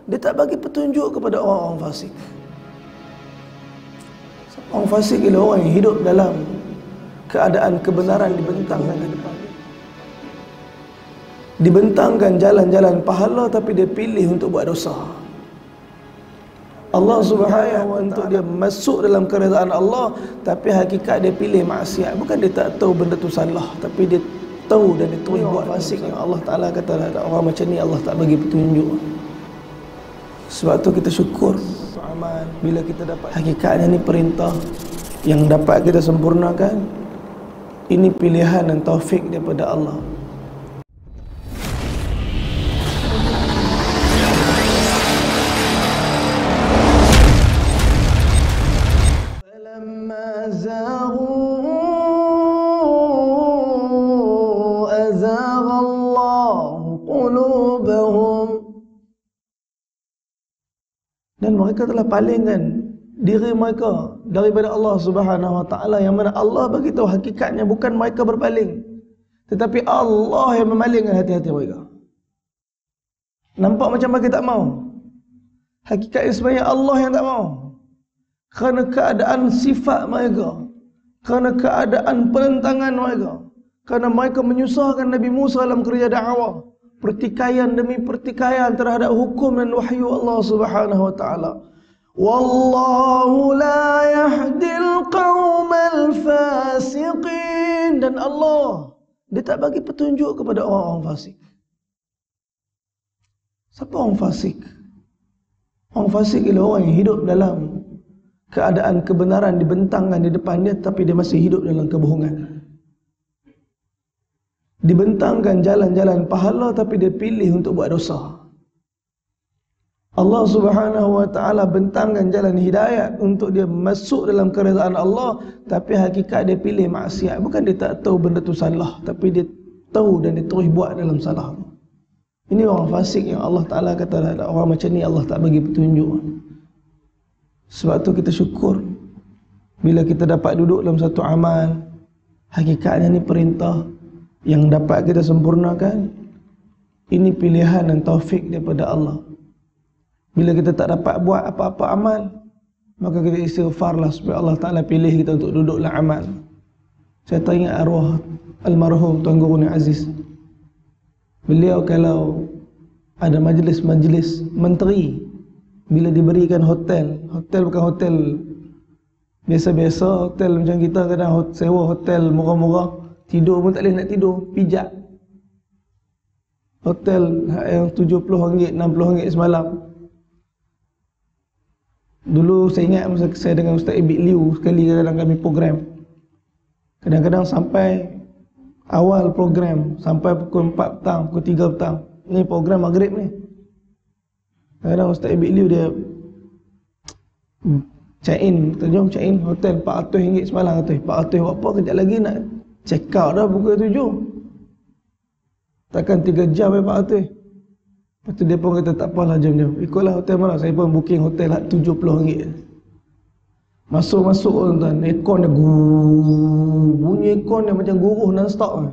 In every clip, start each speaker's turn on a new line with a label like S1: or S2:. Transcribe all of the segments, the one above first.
S1: Dia tak bagi petunjuk kepada orang-orang fasik. Orang fasik ialah orang yang hidup dalam keadaan kebenaran dibentangkan ke depan. Dibentangkan jalan-jalan pahala tapi dia pilih untuk buat dosa. Allah Subhanahu wa untuk dia masuk dalam keredaan Allah, tapi hakikat dia pilih maksiat. Bukan dia tak tahu benda tu salah, tapi dia tahu dan dia terus buat fasik. Yang Allah Ta'ala kata orang macam ni Allah tak bagi petunjuk. Sebab tu kita syukur amal bila kita dapat hakikatnya ni perintah yang dapat kita sempurnakan. Ini pilihan dan taufik daripada Allah. Dan mereka telah palingkan diri mereka daripada Allah Subhanahu wa taala, yang mana Allah bagi tahu hakikatnya bukan mereka berpaling, tetapi Allah yang memalingkan hati-hati mereka. Nampak macam mereka tak mau. Hakikatnya sebenarnya Allah yang tak mau. Kerana keadaan sifat mereka, kerana keadaan penentangan mereka, kerana mereka menyusahkan Nabi Musa dalam kerja dakwah, pertikaian demi pertikaian terhadap hukum dan wahyu Allah Subhanahu wa taala. Wallahu la yahdil qaumal fasiqin. Dan Allah, dia tak bagi petunjuk kepada orang-orang fasik. Siapa orang fasik? Orang fasik ialah orang yang hidup dalam keadaan kebenaran dibentangkan di depan dia, tapi dia masih hidup dalam kebohongan. Dibentangkan jalan-jalan pahala tapi dia pilih untuk buat dosa. Allah Subhanahu wa taala bentangkan jalan hidayat untuk dia masuk dalam keredaan Allah, tapi hakikat dia pilih maksiat. Bukan dia tak tahu benda tu salah, tapi dia tahu dan dia terus buat dalam salah. Ini orang fasik yang Allah Taala kata orang macam ni Allah tak bagi petunjuk. Sebab tu kita syukur bila kita dapat duduk dalam satu amal, hakikatnya ni perintah yang dapat kita sempurnakan. Ini pilihan dan taufik daripada Allah. Bila kita tak dapat buat apa-apa amal, maka kita istighfarlah supaya Allah Ta'ala pilih kita untuk duduk dalam amal. Saya teringat arwah almarhum Tuan Guru Ni Aziz. Beliau kalau ada majlis-majlis menteri, bila diberikan hotel bukan hotel biasa-biasa, hotel macam kita kadang sewa hotel murah-murah, tidur pun tak boleh nak tidur, pijak. Hotel yang RM70, RM60 semalam. Dulu saya ingat masa saya dengan Ustaz Ibik Liu sekali kadang kami program. Kadang-kadang sampai awal program sampai pukul 4 petang, pukul 3 petang. Ni program maghrib ni. Kadang Ustaz Ibik Liu dia check-in, kita jom check-in hotel RM400 semalam kata. RM400 buat apa, kejap lagi nak check out dah pukul 7. Takkan 3 jam RM400. Lepas tu dia pun kata tak apalah, jom. Ikutlah hotel mana. Saya pun booking hotel RM70. Masuk tuan-tuan, aircon dia bunyi aircon dia macam guruh non-stop.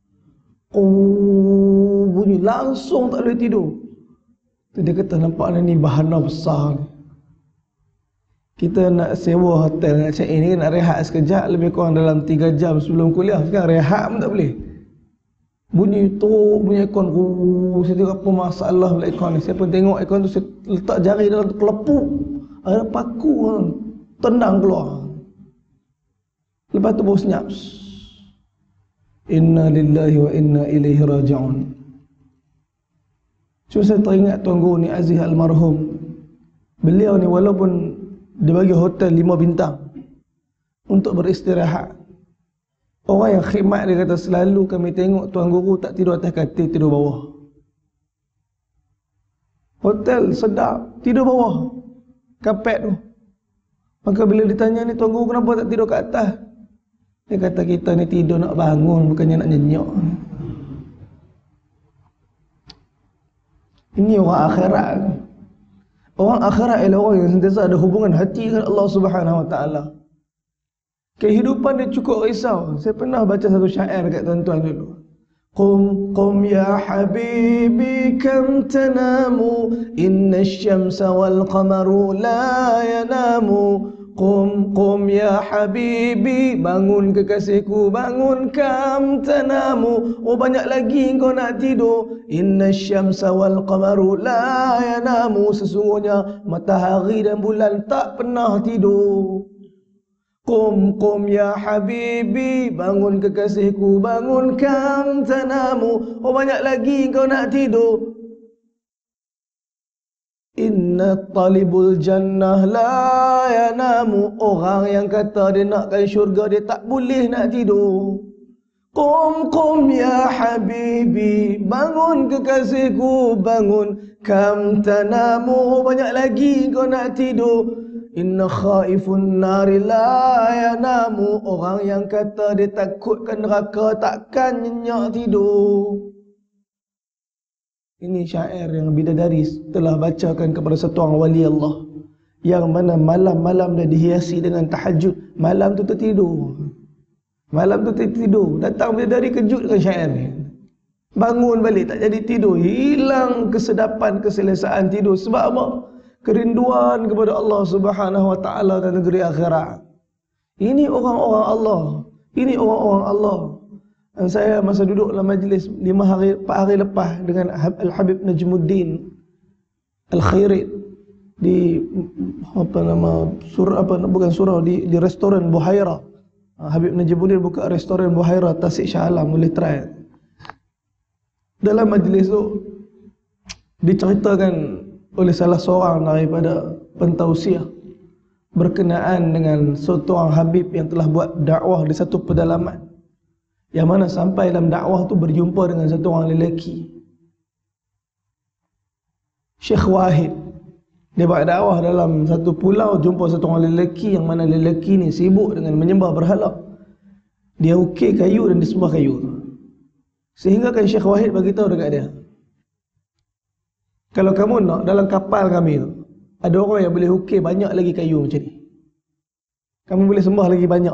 S1: Bunyi langsung tak boleh tidur. Tu dia kata nampak ni bahana besar ni. Kita nak sewa hotel, nak check-in ni nak rehat sekejap, lebih kurang dalam 3 jam sebelum kuliah. Sekarang rehat pun tak boleh. Bunyi teruk, bunyi aircon. Saya tengok apa masalah pula aircon ni. Saya pun tengok aircon tu, saya letak jari dalam tu, kelepuk. Ada paku tendang keluar. Lepas tu baru senyap. Inna lillahi wa inna ilaihi raji'un. Cuma saya teringat Tuan Guru Ni Aziz almarhum. Beliau ni walaupun dia bagi hotel 5 bintang untuk beristirahat, orang yang khidmat dia kata selalu kami tengok Tuan Guru tak tidur atas katil, tidur bawah. Hotel sedap, tidur bawah kapet tu. Maka bila ditanya ni, Tuan Guru kenapa tak tidur kat atas? Dia kata kita ni tidur nak bangun, bukannya nak nyenyok. Ini orang akhirat. Orang akhirat ialah orang yang sentiasa ada hubungan hati dengan Allah Subhanahu wa taala. Kehidupan dia cukup risau. Saya pernah baca satu syair dekat tuan-tuan dulu. قم قم يا حبيبي كم تنام إن الشمس والقمر لا ينام قم قم يا حبيبي bangun kekasihku bangun kam tanamu oh banyak lagi kau nak tidur inna syamsa wal qamaru la yanamu sesungguhnya matahari dan bulan tak pernah tidur. Qum qum ya habibi bangun kekasihku bangun kam tanamu oh banyak lagi kau nak tidur. Inna talibul jannah la yanamu orang yang kata dia nakkan syurga dia tak boleh nak tidur. Qum qum ya habibi bangun kekasihku bangun kam tanamu banyak lagi kau nak tidur. Inna khaifun nari la yanamu orang yang kata dia takutkan neraka takkan nyenyak tidur. Ini syair yang bidadari telah bacakan kepada satu orang wali Allah yang mana malam-malam dia dihiasi dengan tahajud, malam tu tertidur. Malam tu tertidur, datang bidadari kejut dengan syair ni. Bangun balik tak jadi tidur, hilang kesedapan keselesaan tidur. Sebab apa? Kerinduan kepada Allah Subhanahu wa taala dan negeri akhirat. Ini orang-orang Allah. Ini orang-orang Allah. Dan saya masa duduk dalam majlis 4 hari lepas dengan Al-Habib Najmuddin Al-Khairit di di restoran Buhaira. Habib Najmuddin buka restoran Buhaira Tasik Shah Alam, boleh try. Dalam majlis tu diceritakan oleh salah seorang daripada pentausiah berkenaan dengan seorang Habib yang telah buat dakwah di satu pedalaman, yang mana sampai dalam dakwah tu berjumpa dengan satu orang lelaki, Syekh Wahid. Dia buat dakwah dalam satu pulau, jumpa satu orang lelaki yang mana lelaki ni sibuk dengan menyembah berhala. Dia ukir kayu dan disembah kayu. Sehingga kan Syekh Wahid bagi tahu dekat dia, kalau kamu nak dalam kapal kami tu ada orang yang boleh ukir banyak lagi kayu macam ni, kamu boleh sembah lagi banyak.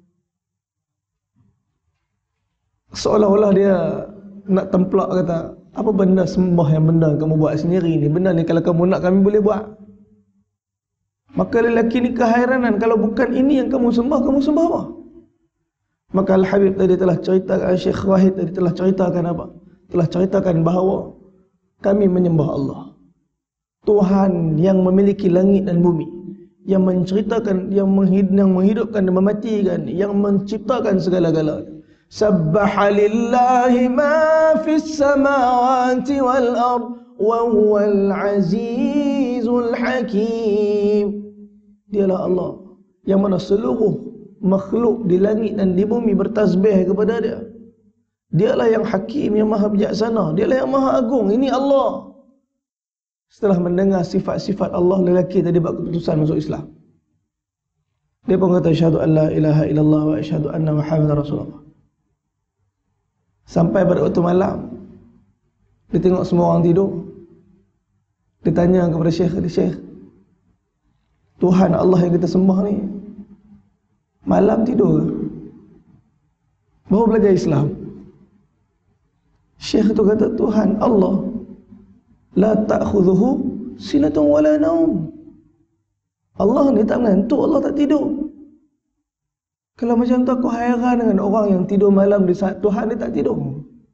S1: Seolah-olah dia nak templak, kata, apa benda sembah yang benda kamu buat sendiri ni, benda ni kalau kamu nak kami boleh buat. Maka lelaki ni kehairanan, kalau bukan ini yang kamu sembah apa? Maka Al-Habib tadi telah ceritakan, Syekh Wahid tadi telah ceritakan apa? Telah ceritakan bahawa kami menyembah Allah, Tuhan yang memiliki langit dan bumi, yang menceritakan, yang menghidupkan dan mematikan, yang menciptakan segala-galanya. Sabbaha lillahi ma fis samawati wal ard wa huwal azizul hakim. Dialah Allah yang mana seluruh makhluk di langit dan di bumi bertasbih kepada dia. Dialah yang hakim, yang maha bijaksana, dialah yang maha agung. Ini Allah. Setelah mendengar sifat-sifat Allah, lelaki tadi buat keputusan masuk Islam. Dia pun kata asyhadu an la ilaha illallah wa asyhadu anna Muhammadar Rasulullah. Sampai pada waktu malam, dia tengok semua orang tidur. Dia tanya kepada Syekh, Syekh, Tuhan Allah yang kita sembah ni malam tidur ke? Baru belajar Islam. Syekh tu kata, Tuhan Allah la ta'khudhuhu sinatun wala naum. Allah ni tak mengantuk, Allah tak tidur. Kalau macam tu aku hairan dengan orang yang tidur malam di saat Tuhan dia tak tidur.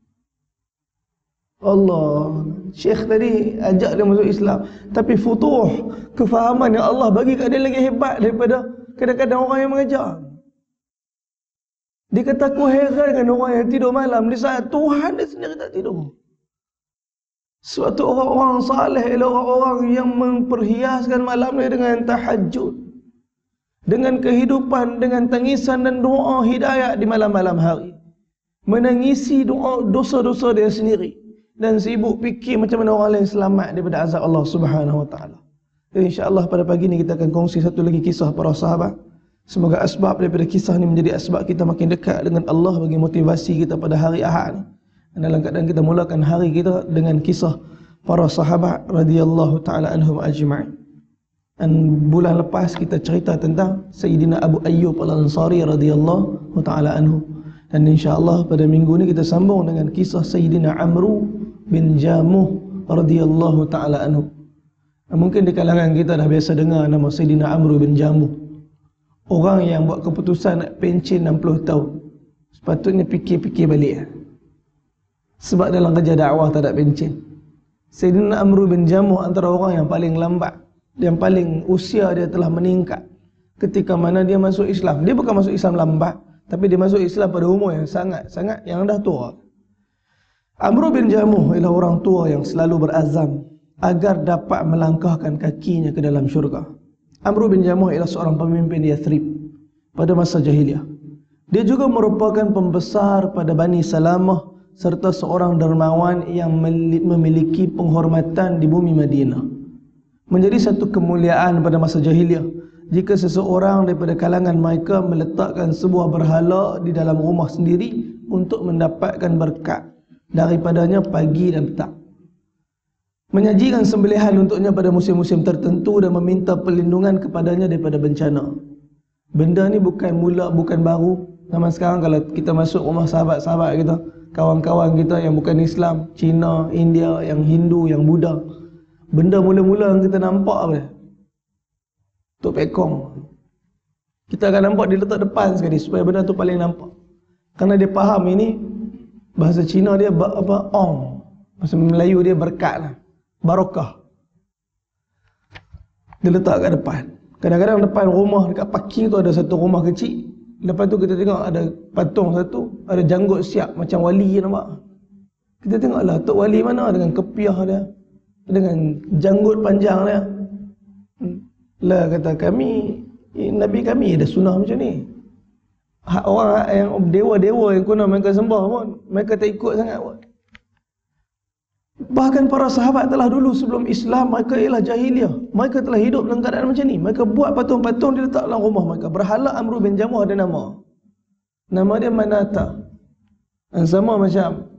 S1: Allah, Syekh tadi ajak dia masuk Islam, tapi futuh, kefahaman yang Allah bagi kat dia lagi hebat daripada kadang-kadang orang yang mengajar. Dia kata aku heran dengan orang yang tidur malam di saat Tuhan dia sendiri tak tidur. Suatu orang-orang saleh ialah orang-orang yang memperhiaskan malam ni dengan tahajud, dengan kehidupan, dengan tangisan dan doa hidayah di malam-malam hari, menangisi doa dosa-dosa dia sendiri dan sibuk fikir macam mana orang lain selamat daripada azab Allah Subhanahu wa taala. Insya-Allah pada pagi ni kita akan kongsi satu lagi kisah para sahabat. Semoga asbab daripada kisah ni menjadi asbab kita makin dekat dengan Allah, bagi motivasi kita pada hari Ahad ni. Dan dalam keadaan kita mulakan hari kita dengan kisah para sahabat radhiyallahu taala anhum ajma'in. Dan bulan lepas kita cerita tentang Sayyidina Abu Ayyub Al-Ansari radhiyallahu taala anhu, Dan insya-Allah pada minggu ni kita sambung dengan kisah Sayyidina Amru bin Jamuh radhiyallahu taala anhu. Mungkin di kalangan kita dah biasa dengar nama Sayyidina Amru bin Jamuh. Orang yang buat keputusan nak pencen 60 tahun. Sepatutnya fikir-fikir balik. Sebab dalam kerja dakwah tak ada pencen. Sayyidina Amru bin Jamuh antara orang yang paling lambat, yang paling usia dia telah meningkat ketika mana dia masuk Islam. Dia bukan masuk Islam lambat, tapi dia masuk Islam pada umur yang sangat-sangat yang dah tua. Amru bin Jamuh ialah orang tua yang selalu berazam agar dapat melangkahkan kakinya ke dalam syurga. Amru bin Jamuh ialah seorang pemimpin Yathrib pada masa jahiliah. Dia juga merupakan pembesar pada Bani Salamah serta seorang dermawan yang memiliki penghormatan di bumi Madinah. Menjadi satu kemuliaan pada masa jahiliah jika seseorang daripada kalangan mereka meletakkan sebuah berhala di dalam rumah sendiri untuk mendapatkan berkat daripadanya pagi dan petang. Menyajikan sembelihan untuknya pada musim-musim tertentu dan meminta perlindungan kepadanya daripada bencana. Benda ni bukan baru. Zaman sekarang kalau kita masuk rumah sahabat-sahabat kita, kawan-kawan kita yang bukan Islam, Cina, India, yang Hindu, yang Buddha, benda mula-mula yang kita nampak apa? Tok Pekong. Kita akan nampak dia letak depan sekali supaya benda tu paling nampak. Kerana dia faham ini, bahasa Cina dia ong. Bahasa Melayu dia berkat lah. Barakah. Dia letak kat depan. Kadang-kadang depan rumah, dekat parking tu ada satu rumah kecil. Lepas tu kita tengok ada patung satu, ada janggut siap macam wali nampak. Kita tengoklah Tok Wali mana dengan kepiah dia, dengan janggut panjang dia. Lah kata kami, Nabi kami ada sunnah macam ni. Orang yang dewa-dewa yang kuna mereka sembah pun, mereka tak ikut sangat pun. Bahkan para sahabat telah dulu sebelum Islam, mereka ialah jahiliah. Mereka telah hidup dalam keadaan macam ni. Mereka buat patung-patung dia letak dalam rumah mereka. Berhala Amru bin Jamuh ada nama. Nama dia Manata. Dan sama macam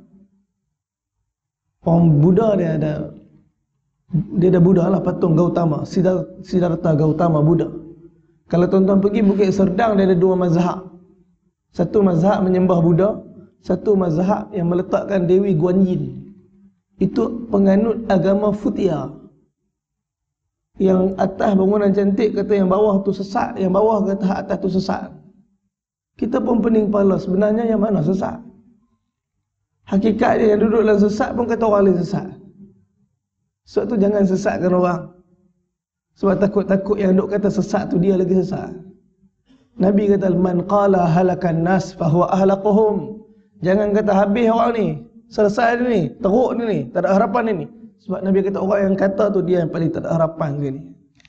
S1: orang Buddha dia ada Buddha lah, patung Gautama, Siddhartha Gautama Buddha. Kalau tuan-tuan pergi Bukit Serdang, dia ada dua mazhab. Satu mazhab menyembah Buddha, satu mazhab yang meletakkan Dewi Guan Yin. Itu penganut agama Futia. Yang atas bangunan cantik kata yang bawah tu sesat, yang bawah kata atas tu sesat. Kita pun pening kepala, sebenarnya yang mana sesat? Hakikatnya yang duduk dalam sesat pun kata orang lain sesat. Sebab tu jangan sesatkan orang. Sebab takut-takut yang duk kata sesat tu dia lagi sesat. Nabi kata man qala halakan nas fahuwa ahlaquhum. Jangan kata habis orang ni, selesai ni, teruk ni, tak ada harapan ni. Sebab Nabi kata orang yang kata tu dia yang paling tak ada harapan sekali.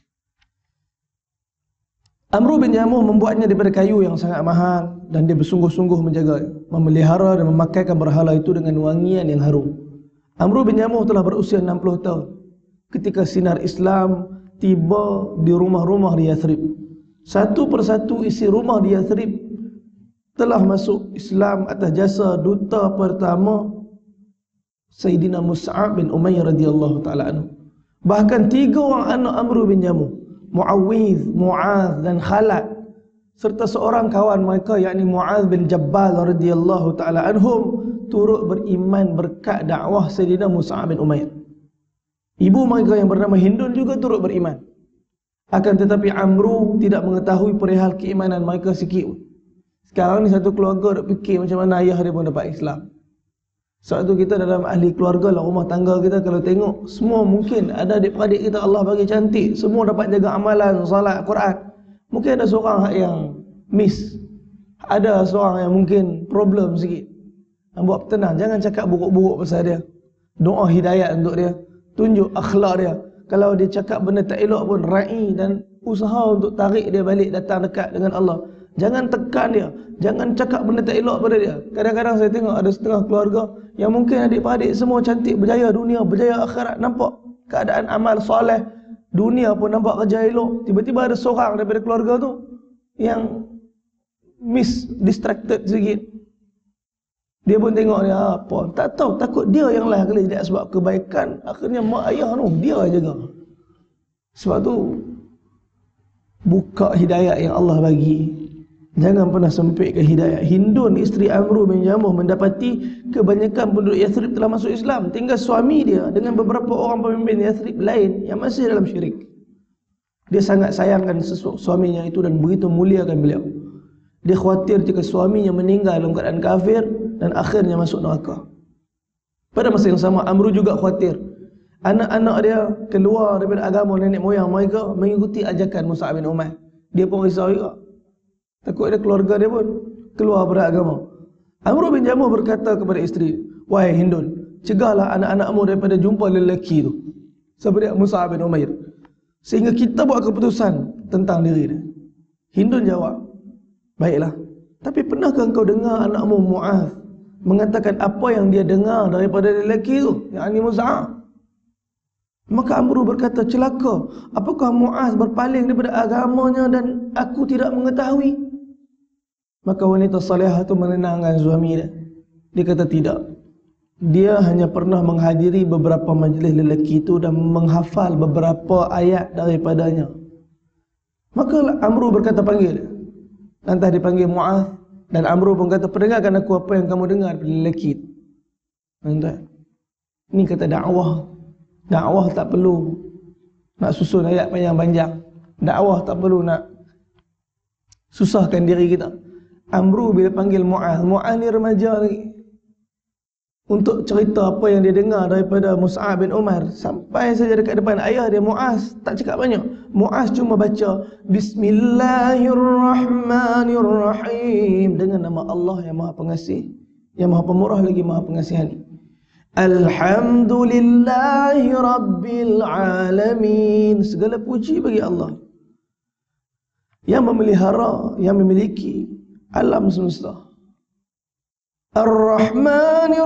S1: Amru bin Jamuh membuatnya daripada kayu yang sangat mahal dan dia bersungguh-sungguh menjaga, memelihara dan memakaikan berhala itu dengan wangian yang harum. Amru bin Jamuh telah berusia 60 tahun ketika sinar Islam tiba di rumah-rumah di Yathrib. Satu persatu isi rumah di Yathrib telah masuk Islam atas jasa duta pertama Sayyidina Mus'ab bin Umayyah radhiyallahu taala anhu. Bahkan 3 orang anak Amru bin Jamuh, Muawwiz, Mu'adz dan Khalad, serta seorang kawan mereka yakni Mu'adz bin Jabbal radhiyallahu taala anhum turut beriman berkat dakwah Sayyidina Mus'ab bin Umayyah. Ibu mereka yang bernama Hindun juga turut beriman. Akan tetapi Amru tidak mengetahui perihal keimanan mereka sikit pun. Sekarang ni satu keluarga nak fikir macam mana ayah dia pun dapat Islam. Sebab tu kita dalam ahli keluarga lah, rumah tangga kita kalau tengok, semua mungkin ada adik-beradik kita Allah bagi cantik, semua dapat jaga amalan, salat, Quran. Mungkin ada seorang yang miss, ada seorang yang mungkin problem sikit. Buat tenang, jangan cakap buruk-buruk pasal dia. Doa hidayat untuk dia, tunjuk akhlak dia. Kalau dia cakap benda tak elok pun ra'i dan usaha untuk tarik dia balik datang dekat dengan Allah. Jangan tekan dia, jangan cakap benda tak elok pada dia. Kadang-kadang saya tengok ada setengah keluarga yang mungkin adik-beradik semua cantik, berjaya dunia, berjaya akhirat, nampak keadaan amal soleh, dunia pun nampak kerja elok. Tiba-tiba ada seorang daripada keluarga tu yang distracted sikit. Dia pun tengok dia apa, tak tahu, takut dia yang lah kali tidak sebab kebaikan. Akhirnya mak ayah tu dia jaga. Sebab tu buka hidayat yang Allah bagi, Jangan pernah sempitkan hidayah. Hindun, isteri Amru bin Jamuh, mendapati kebanyakan penduduk Yathrib telah masuk Islam. Tinggal suami dia dengan beberapa orang pemimpin Yathrib lain yang masih dalam syirik. Dia sangat sayangkan suaminya itu dan begitu muliakan beliau. Dia khawatir jika suaminya meninggal dalam keadaan kafir dan akhirnya masuk neraka. Pada masa yang sama, Amru juga khawatir anak-anak dia keluar daripada agama nenek moyang mereka, mengikuti ajakan Mus'ab bin Umair. Dia pun risau juga, takut ada keluarga dia pun keluar dari agama. Amru bin Jamuh berkata kepada isteri, "Wahai Hindun, cegahlah anak-anakmu daripada jumpa lelaki itu seperti Mus'ab bin Umair, sehingga kita buat keputusan tentang diri dia." Hindun jawab, "Baiklah, tapi pernahkah engkau dengar anakmu Mu'az mengatakan apa yang dia dengar daripada lelaki itu, yakni Mus'ab?" Maka Amru berkata, "Celaka, apakah Mu'az berpaling daripada agamanya dan aku tidak mengetahui?" Maka wanita salihah itu menenangkan suami dia. Dia kata tidak. Dia hanya pernah menghadiri beberapa majlis lelaki itu dan menghafal beberapa ayat daripadanya. Maka Amru berkata, "Panggil dia." Lantas dipanggil Mu'az, dan Amru pun kata, "Perdengarkan aku apa yang kamu dengar dari lelaki itu." Ini kata dakwah. Dakwah tak perlu nak susun ayat panjang-panjang. Dakwah tak perlu nak susahkan diri kita. Amru bila panggil Mu'az, Mu'az ni remaja lagi, untuk cerita apa yang dia dengar daripada Mus'ab bin Umair. Sampai saja dekat depan ayah dia, Mu'az tak cakap banyak. Mu'az cuma baca Bismillahirrahmanirrahim, dengan nama Allah yang Maha Pengasih, yang Maha Pemurah lagi Maha Pengasihani. Alhamdulillahi Rabbil Alamin, segala puji bagi Allah yang memelihara, yang memiliki alam semesta. Ar-Rahmanir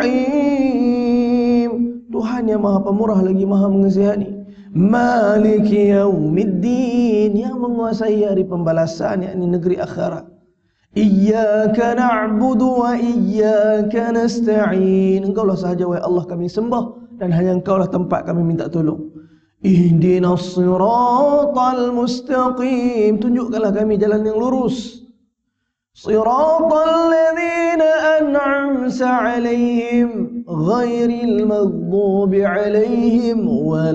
S1: Rahim, Tuhan yang Maha Pemurah lagi Maha Mengasihani. Maliki Yaumiddin, yang menguasai hari pembalasan, yakni negeri akhirat. Iyyaka na'budu wa iyyaka nasta'in, Engkaulah sahaja wahai Allah kami sembah, dan hanya Engkaulah tempat kami minta tolong. Ihdinas siratal mustaqim, tunjukkanlah kami jalan yang lurus. Siratal ladzina an'amta 'alaihim ghairil maghdubi 'alaihim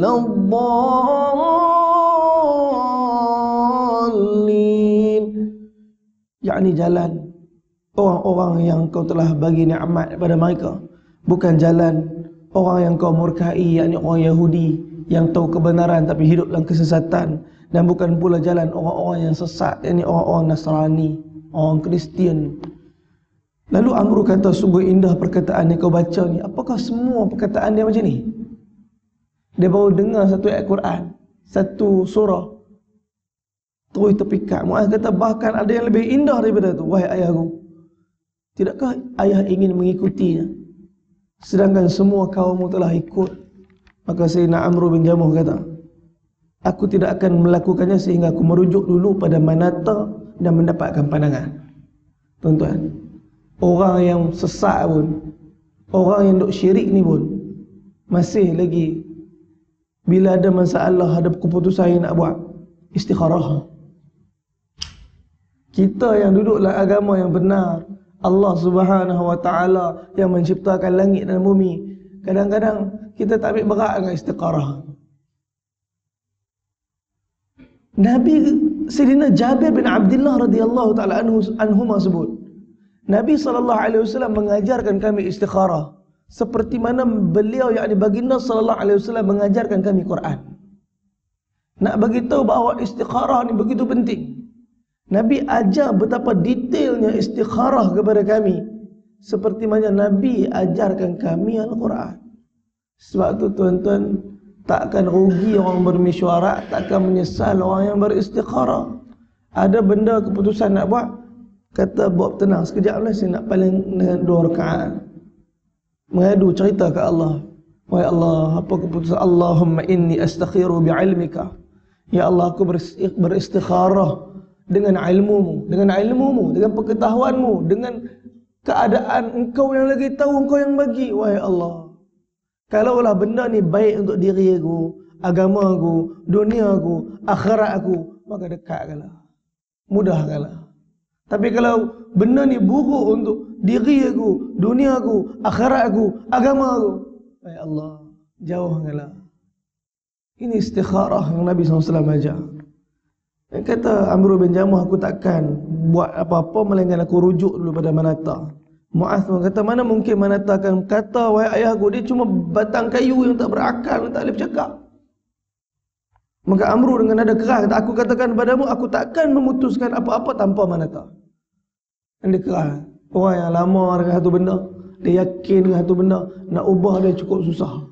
S1: waladdallin, yakni jalan orang-orang yang kau telah bagi nikmat kepada mereka, bukan jalan orang yang kau murkai, yakni orang Yahudi yang tahu kebenaran tapi hidup dalam kesesatan, dan bukan pula jalan orang-orang yang sesat, yakni orang-orang Nasrani, orang Kristian. Lalu Amru kata, "Sungguh indah perkataan yang kau baca ni. Apakah semua perkataan dia macam ni?" Dia baru dengar satu ayat Quran, satu surah, terus terpikat. Mu'az kata, "Bahkan ada yang lebih indah daripada itu, wahai ayahku. Tidakkah ayah ingin mengikutinya, sedangkan semua kaummu telah ikut?" Maka Sayyidina Amru bin Jamuh kata, "Aku tidak akan melakukannya sehingga aku merujuk dulu pada manata dan mendapatkan pandangan." Tuan-tuan, orang yang sesat pun, orang yang duk syirik ni pun, masih lagi bila ada masalah, ada keputusan yang nak buat, istikharah. Kita yang duduk dalam agama yang benar, Allah Subhanahu wa taala yang menciptakan langit dan bumi, kadang-kadang kita tak ambil berat dengan istikharah. Nabi Sayyidina Jabir bin Abdullah radhiyallahu taala anhuma sebut, Nabi SAW mengajarkan kami istikharah seperti mana beliau, yakni baginda SAW, mengajarkan kami Quran. Nak bagi tahu bahawa istikharah ni begitu penting. Nabi ajar betapa detailnya istikharah kepada kami, seperti mana Nabi ajarkan kami Al-Quran. Sebab tu tuan-tuan, takkan rugi orang bermesyuarat, takkan menyesal orang yang beristikharah. Ada benda keputusan nak buat, kata buat tenang sekejap lah, saya nak paling dengan 2 rakaat, mengadu cerita ke Allah, "Wahai Allah, apa keputusan? Allahumma inni astakhiru bi'ilmika." Ya Allah, aku beristikharah dengan ilmumu, dengan pengetahuanmu, dengan keadaan Engkau yang lagi tahu, Engkau yang bagi. Wahai Allah, kalaulah benda ni baik untuk diri aku, agama aku, dunia aku, akhirat aku, maka dekatkanlah, mudahkanlah. Tapi kalau benda ni buruk untuk diri aku, dunia aku, akhirat aku, agama aku, ya Allah, jauhkanlah. Ini istikharah yang Nabi SAW ajar. Dia kata Amru bin Jamuh, aku takkan buat apa-apa melainkan aku rujuk dulu pada Manata. Mu'adh pun kata, mana mungkin Manata akan kata, wahai ayahku, dia cuma batang kayu yang tak berakal, yang tak boleh bercakap. Maka Amru dengan nada keras kata, aku katakan padamu, aku takkan memutuskan apa-apa tanpa Manata. Dan dia keras. Orang yang lama dengan satu benda, dia yakin dengan satu benda, nak ubah dia cukup susah.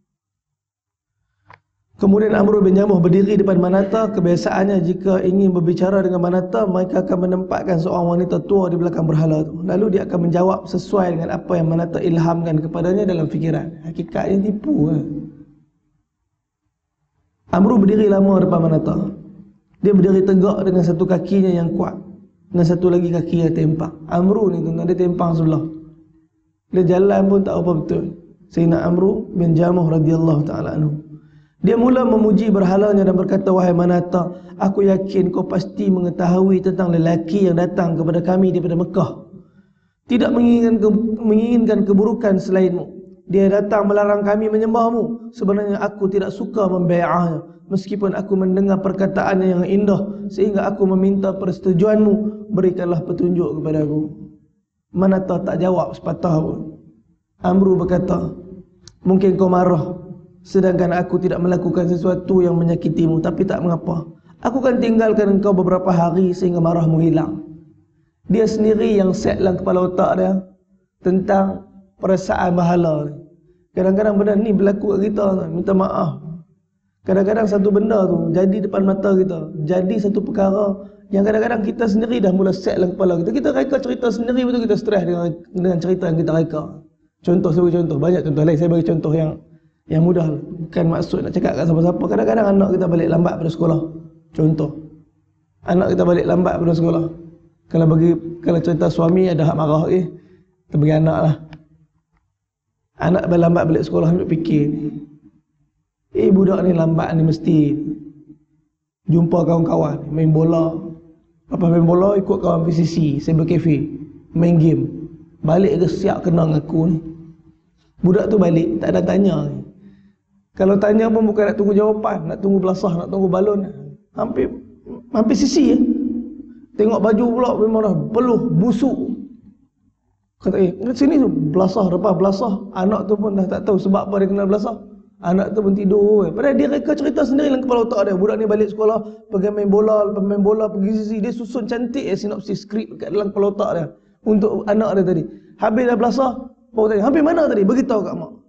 S1: Kemudian Amru bin Jamuh berdiri depan Manata. Kebiasaannya jika ingin berbicara dengan Manata, mereka akan menempatkan seorang wanita tua di belakang berhala itu. Lalu dia akan menjawab sesuai dengan apa yang Manata ilhamkan kepadanya dalam fikiran. Hakikatnya tipu. Amru berdiri lama depan Manata. Dia berdiri tegak dengan satu kakinya yang kuat, dan satu lagi kaki yang tempang. Amru ni tuan-tuan, dia tempang sebelah. Dia jalan pun tak apa betul. Sayyidina Amru bin Jamuh radhiyallahu ta'ala anhu, dia mula memuji berhalanya dan berkata, wahai Manata, aku yakin kau pasti mengetahui tentang lelaki yang datang kepada kami daripada Mekah, tidak menginginkan keburukan selainmu. Dia datang melarang kami menyembahmu. Sebenarnya aku tidak suka membai'ahnya, meskipun aku mendengar perkataannya yang indah, sehingga aku meminta persetujuanmu, berikanlah petunjuk kepada aku. Manata tak jawab sepatah pun. Amru berkata, mungkin kau marah sedangkan aku tidak melakukan sesuatu yang menyakitimu, tapi tak mengapa. Aku akan tinggalkan engkau beberapa hari sehingga marahmu hilang. Dia sendiri yang set dalam kepala otak dia tentang perasaan berhala ni. Kadang-kadang benda ni berlaku kat kita, minta maaf. Kadang-kadang satu benda tu jadi depan mata kita, jadi satu perkara yang kadang-kadang kita sendiri dah mula set dalam kepala kita. Kita reka cerita sendiri, betul kita stres dengan cerita yang kita reka. Contoh, saya bagi contoh, banyak contoh lain. Saya bagi contoh yang mudah, bukan maksud nak cakap kat siapa-siapa. Kadang-kadang anak kita balik lambat pada sekolah. Contoh, anak kita balik lambat pada sekolah. Kalau cerita suami ada hak marah, kita bagi anak lah. Anak lambat balik sekolah, ambil fikir, budak ni lambat ni mesti jumpa kawan-kawan, main bola. Lepas main bola, ikut kawan PCC, cyber cafe, main game. Balik ke siap kena dengan aku ni. Budak tu balik, tak ada tanya ni. Kalau tanya pun bukan nak tunggu jawapan, nak tunggu belasah, nak tunggu balon. Hampir sisi ya. Tengok baju pula memang dah peluh, busuk. Kata sini tu belasah, lepas belasah. Anak tu pun dah tak tahu sebab apa dia kena belasah. Anak tu pun tidur. Padahal dia reka cerita sendiri dalam kepala otak dia. Budak ni balik sekolah, pergi main bola, lepas main bola pergi sisi. Dia susun cantik sinopsis skrip kat dalam kepala otak dia untuk anak dia tadi. Habis dah belasah, baru tanya, habis mana tadi? Beritahu kat mak.